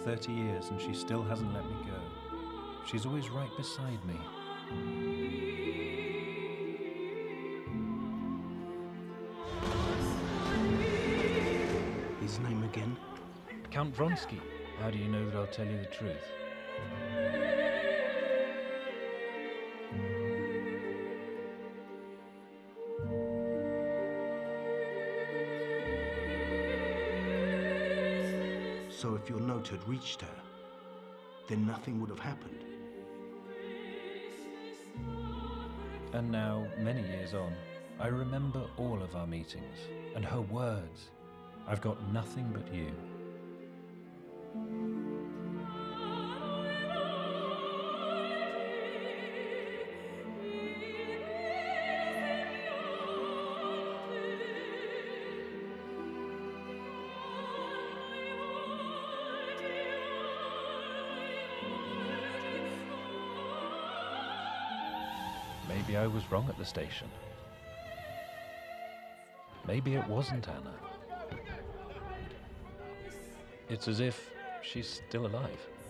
30 years and she still hasn't let me go. She's always right beside me. His name again? Count Vronsky. How do you know that I'll tell you the truth? So if your note had reached her, then nothing would have happened. And now, many years on, I remember all of our meetings and her words. I've got nothing but you. Maybe I was wrong at the station. Maybe it wasn't Anna. It's as if she's still alive.